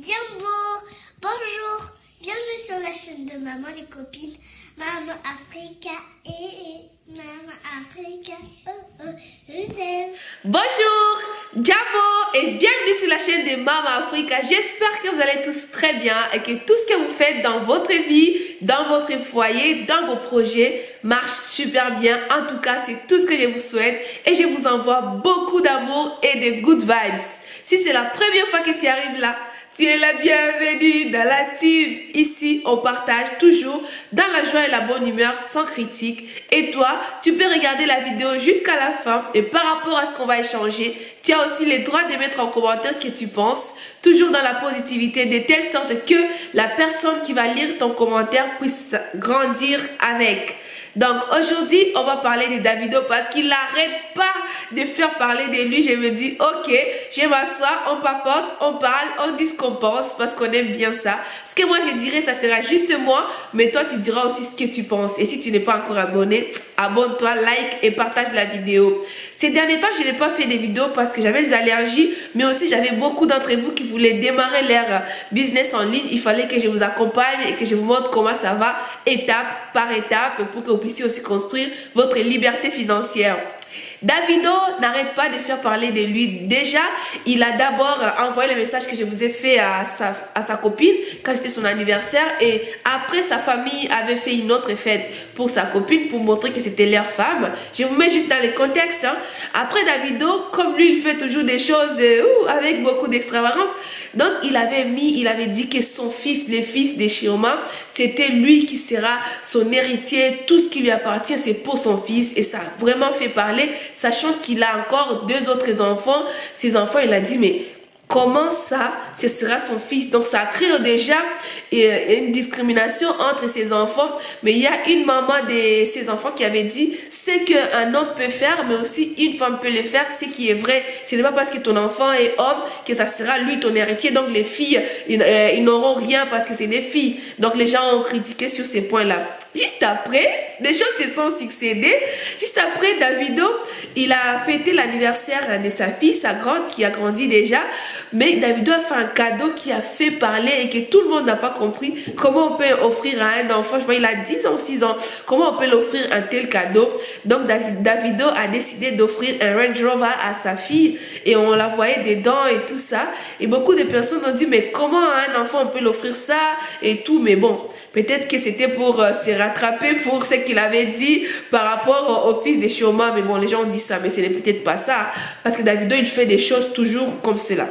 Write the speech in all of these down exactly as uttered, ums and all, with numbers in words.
Diambo, bonjour, bienvenue sur la chaîne de Maman les copines, Maman Africa et Maman Africa, oh oh, je vous aime. Bonjour, Diambo et bienvenue sur la chaîne de Maman Africa. J'espère que vous allez tous très bien et que tout ce que vous faites dans votre vie, dans votre foyer, dans vos projets marche super bien. En tout cas, c'est tout ce que je vous souhaite et je vous envoie beaucoup d'amour et de good vibes. Si c'est la première fois que tu arrives là, tu es la bienvenue dans la team. Ici, on partage toujours dans la joie et la bonne humeur, sans critique. Et toi, tu peux regarder la vidéo jusqu'à la fin. Et par rapport à ce qu'on va échanger, tu as aussi le droit de mettre en commentaire ce que tu penses. Toujours dans la positivité, de telle sorte que la personne qui va lire ton commentaire puisse grandir avec. Donc aujourd'hui, on va parler de Davido parce qu'il n'arrête pas de faire parler de lui. Je me dis, ok, je m'assois, on papote, on parle, on dit ce qu'on pense parce qu'on aime bien ça. Ce que moi je dirais, ça sera juste moi, mais toi tu diras aussi ce que tu penses. Et si tu n'es pas encore abonné, abonne-toi, like et partage la vidéo. Ces derniers temps, je n'ai pas fait des vidéos parce que j'avais des allergies, mais aussi j'avais beaucoup d'entre vous qui voulaient démarrer leur business en ligne. Il fallait que je vous accompagne et que je vous montre comment ça va étape par étape pour que vous puissiez aussi construire votre liberté financière. Davido n'arrête pas de faire parler de lui. Déjà, il a d'abord envoyé le message que je vous ai fait à sa, à sa copine quand c'était son anniversaire. Et après, sa famille avait fait une autre fête pour sa copine pour montrer que c'était leur femme. Je vous mets juste dans le contexte. Hein. Après Davido, comme lui, il fait toujours des choses euh, avec beaucoup d'extravagance. Donc, il avait mis, il avait dit que son fils, le fils de Chioma, c'était lui qui sera son héritier. Tout ce qui lui appartient, c'est pour son fils. Et ça a vraiment fait parler, sachant qu'il a encore deux autres enfants. Ses enfants, il a dit, mais comment ça, ce sera son fils? Donc, ça crée déjà une discrimination entre ses enfants. Mais il y a une maman de ses enfants qui avait dit, ce qu'un homme peut faire, mais aussi une femme peut le faire, ce qui est vrai. Ce n'est pas parce que ton enfant est homme que ça sera lui ton héritier. Donc, les filles, ils, euh, ils n'auront rien parce que c'est des filles. Donc, les gens ont critiqué sur ces points-là. Juste après, les choses se sont succédées. Juste après, Davido, il a fêté l'anniversaire de sa fille, sa grande, qui a grandi déjà. Mais Davido a fait un cadeau qui a fait parler et que tout le monde n'a pas compris. Comment on peut offrir à un enfant, je vois, il a dix ans, six ans, comment on peut l'offrir un tel cadeau? Donc Davido a décidé d'offrir un Range Rover à sa fille et on la voyait dedans et tout ça. Et beaucoup de personnes ont dit, mais comment à un enfant on peut l'offrir ça et tout? Mais bon, peut-être que c'était pour euh, se rattraper pour ce qu'il avait dit par rapport au, au fils de Chioma. Mais bon, les gens ont dit ça, mais ce n'est peut-être pas ça. Parce que Davido, il fait des choses toujours comme cela.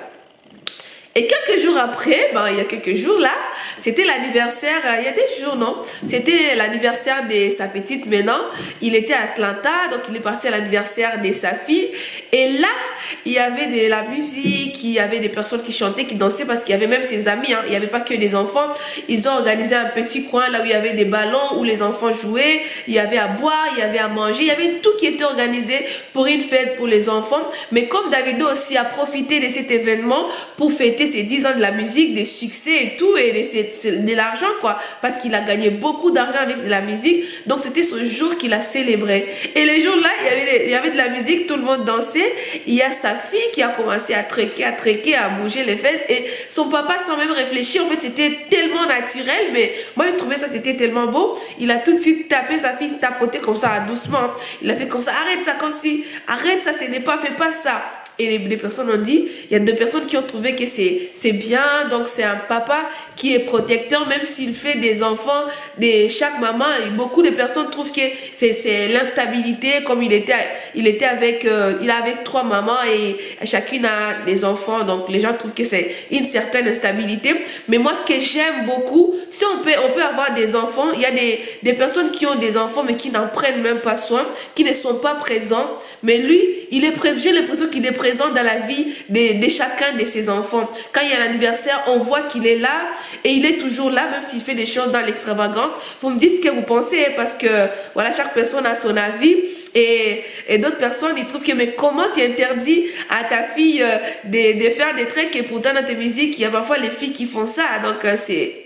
Et quelques jours après, ben, il y a quelques jours là, c'était l'anniversaire, euh, il y a des jours non, c'était l'anniversaire de sa petite maintenant. Il était à Atlanta, donc il est parti à l'anniversaire de sa fille. Et là, il y avait de la musique, il y avait des personnes qui chantaient, qui dansaient parce qu'il y avait même ses amis, hein. Il n'y avait pas que des enfants. Ils ont organisé un petit coin là où il y avait des ballons, où les enfants jouaient, il y avait à boire, il y avait à manger, il y avait tout qui était organisé pour une fête pour les enfants. Mais comme Davido aussi a profité de cet événement pour fêter ses dix ans de la musique, des succès et tout, et de, de l'argent quoi, parce qu'il a gagné beaucoup d'argent avec de la musique. Donc c'était ce jour qu'il a célébré. Et les jours là, il y avait, il y avait de la musique, tout le monde dansait. Il y a sa fille qui a commencé à trequer, à trequer, à bouger les fesses, et son papa sans même réfléchir, en fait c'était tellement naturel. Mais moi je trouvais ça, c'était tellement beau. Il a tout de suite tapé sa fille, tapoté comme ça doucement. Il a fait comme ça, arrête ça comme si, arrête ça, ce n'est pas, fais pas ça. Et les, les personnes ont dit, il y a deux personnes qui ont trouvé que c'est bien, donc c'est un papa qui est protecteur, même s'il fait des enfants de chaque maman. Et beaucoup de personnes trouvent que c'est l'instabilité, comme il était, il était avec, euh, il a avec trois mamans et chacune a des enfants, donc les gens trouvent que c'est une certaine instabilité. Mais moi, ce que j'aime beaucoup, si on peut, on peut avoir des enfants, il y a des, des personnes qui ont des enfants mais qui n'en prennent même pas soin, qui ne sont pas présents. Mais lui, il est présent, j'ai l'impression qu'il est présent dans la vie de, de chacun de ses enfants. Quand il y a l'anniversaire, on voit qu'il est là et il est toujours là, même s'il fait des choses dans l'extravagance. Vous me dites ce que vous pensez, parce que voilà, chaque personne a son avis. Et, et d'autres personnes, ils trouvent que, mais comment tu interdis à ta fille euh, de, de faire des trucs, et pourtant dans tes musiques, il y a parfois les filles qui font ça. Donc euh, c'est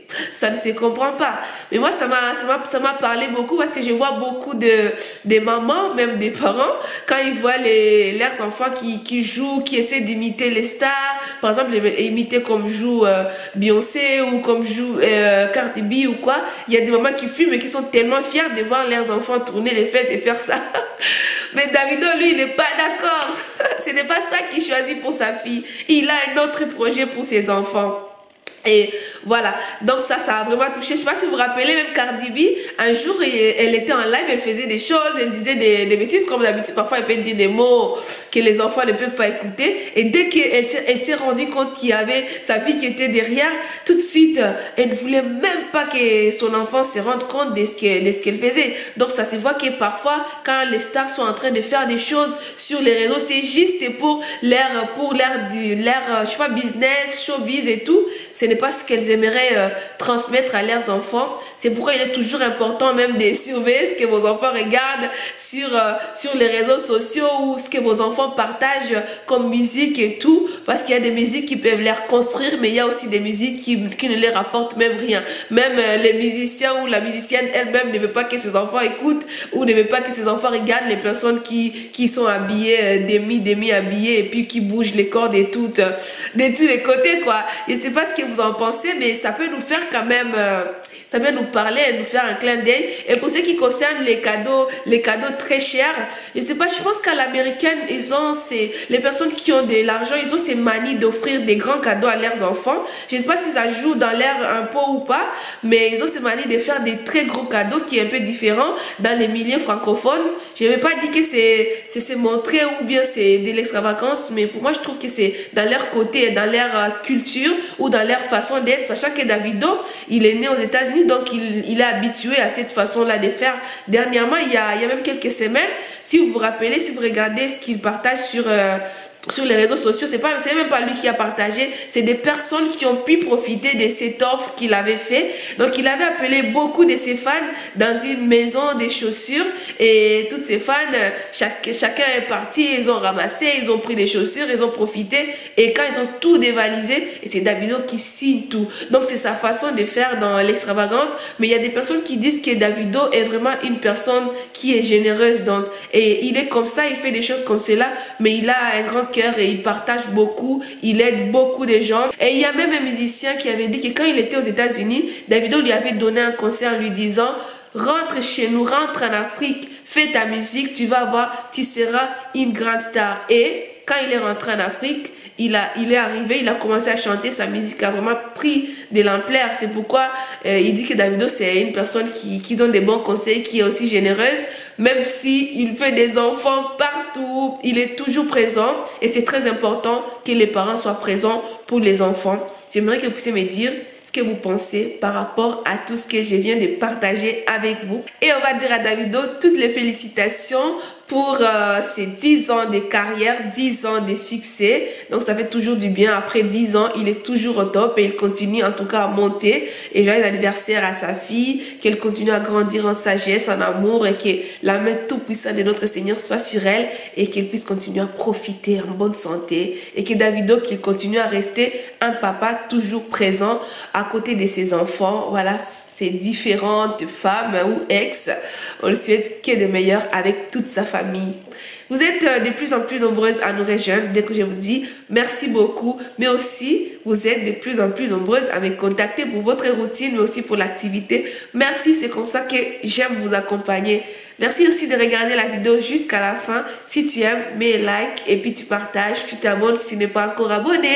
ça ne se comprend pas. Mais moi, ça m'a ça m'a ça m'a parlé beaucoup parce que je vois beaucoup de des mamans, même des parents, quand ils voient les leurs enfants qui qui jouent, qui essaient d'imiter les stars, par exemple imiter comme joue euh, Beyoncé ou comme joue euh, Cardi B ou quoi. Il y a des mamans qui fument et qui sont tellement fiers de voir leurs enfants tourner les fesses et faire ça. Mais Davido, lui, il n'est pas d'accord. Ce n'est pas ça qu'il choisit pour sa fille. Il a un autre projet pour ses enfants. Et voilà, donc ça, ça a vraiment touché. Je sais pas si vous vous rappelez, même Cardi B, un jour, elle était en live, elle faisait des choses, elle disait des, des bêtises, comme d'habitude, parfois elle peut dire des mots que les enfants ne peuvent pas écouter. Et dès qu'elle elle s'est rendue compte qu'il y avait sa fille qui était derrière, tout de suite, elle ne voulait même pas que son enfant se rende compte de ce qu'elle de ce qu'elle faisait. Donc ça se voit que parfois, quand les stars sont en train de faire des choses sur les réseaux, c'est juste pour leur, pour leur, leur, je sais pas, business, showbiz et tout. Ce n'est pas ce qu'elles aimeraient euh, transmettre à leurs enfants. C'est pourquoi il est toujours important même de surveiller ce que vos enfants regardent sur, euh, sur les réseaux sociaux ou ce que vos enfants partagent comme musique et tout. Parce qu'il y a des musiques qui peuvent les reconstruire, mais il y a aussi des musiques qui, qui ne les rapportent même rien. Même euh, les musiciens ou la musicienne elle-même ne veut pas que ses enfants écoutent ou ne veut pas que ses enfants regardent les personnes qui, qui sont habillées, euh, demi, demi habillées et puis qui bougent les cordes et tout, euh, de tous les côtés quoi. Je ne sais pas ce que vous en pensez, mais ça peut nous faire quand même, euh, ça peut nous parler et nous faire un clin d'œil. Et pour ce qui concerne les cadeaux, les cadeaux très chers, je sais pas, je pense qu'à l'américaine, ils ont ces, les personnes qui ont de l'argent, ils ont ces manies d'offrir des grands cadeaux à leurs enfants. Je sais pas si ça joue dans leur impôt ou pas, mais ils ont ces manies de faire des très gros cadeaux qui est un peu différent dans les milieux francophones. Je ne vais pas dire que c'est c'est montré ou bien c'est de l'extravagance, mais pour moi, je trouve que c'est dans leur côté, dans leur culture ou dans leur façon d'être, sachant que Davido, il est né aux États-Unis, donc il, il est habitué à cette façon-là de faire. Dernièrement, il y a, il y a même quelques semaines, si vous vous rappelez, si vous regardez ce qu'il partage sur... Euh, sur les réseaux sociaux, c'est pas c'est même pas lui qui a partagé, c'est des personnes qui ont pu profiter de cette offre qu'il avait fait. Donc il avait appelé beaucoup de ses fans dans une maison des chaussures et tous ses fans, chaque, chacun est parti, ils ont ramassé, ils ont pris des chaussures, ils ont profité et quand ils ont tout dévalisé, et c'est Davido qui signe tout. Donc c'est sa façon de faire dans l'extravagance, mais il y a des personnes qui disent que Davido est vraiment une personne qui est généreuse, donc et il est comme ça, il fait des choses comme cela, mais il a un grand cœur et il partage beaucoup, il aide beaucoup de gens. Et il y a même un musicien qui avait dit que quand il était aux États-Unis, Davido lui avait donné un conseil en lui disant: rentre chez nous, rentre en Afrique, fais ta musique, tu vas voir, tu seras une grande star. Et quand il est rentré en Afrique, il, a, il est arrivé, il a commencé à chanter, sa musique a vraiment pris de l'ampleur. C'est pourquoi euh, il dit que Davido c'est une personne qui, qui donne des bons conseils, qui est aussi généreuse. Même si il fait des enfants partout, il est toujours présent et c'est très important que les parents soient présents pour les enfants. J'aimerais que vous puissiez me dire ce que vous pensez par rapport à tout ce que je viens de partager avec vous. Et on va dire à Davido toutes les félicitations pour euh, ses dix ans de carrière, dix ans de succès. Donc ça fait toujours du bien. Après dix ans, il est toujours au top et il continue en tout cas à monter. Et joyeux anniversaire à sa fille, qu'elle continue à grandir en sagesse, en amour et que la main tout puissante de notre Seigneur soit sur elle et qu'elle puisse continuer à profiter en bonne santé. Et que Davido, qu'il continue à rester un papa toujours présent à côté de ses enfants. Voilà, ces différentes femmes ou ex. On le souhaite que de meilleur avec toute sa famille. Vous êtes de plus en plus nombreuses à nous rejoindre, dès que je vous dis merci beaucoup, mais aussi vous êtes de plus en plus nombreuses à me contacter pour votre routine, mais aussi pour l'activité. Merci, c'est comme ça que j'aime vous accompagner. Merci aussi de regarder la vidéo jusqu'à la fin. Si tu aimes, mets un like et puis tu partages, tu t'abonnes si tu n'es pas encore abonné.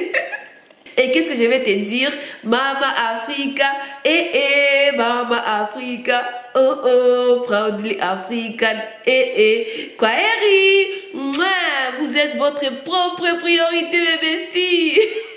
Et qu'est-ce que je vais te dire? Mama Africa, eh eh, Mama Africa, oh oh, proudly African, eh eh, Kwaheri, vous êtes votre propre priorité mes besties.